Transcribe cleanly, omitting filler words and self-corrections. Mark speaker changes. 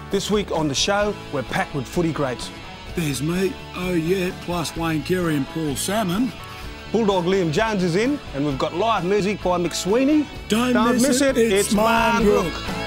Speaker 1: This week on the show, we're packed with footy greats.
Speaker 2: There's me, oh yeah, plus Wayne Carey and Paul Salmon.
Speaker 1: Bulldog Liam Jones is in, and we've got live music by McSweeney.
Speaker 2: Don't miss it, it's Marngrook.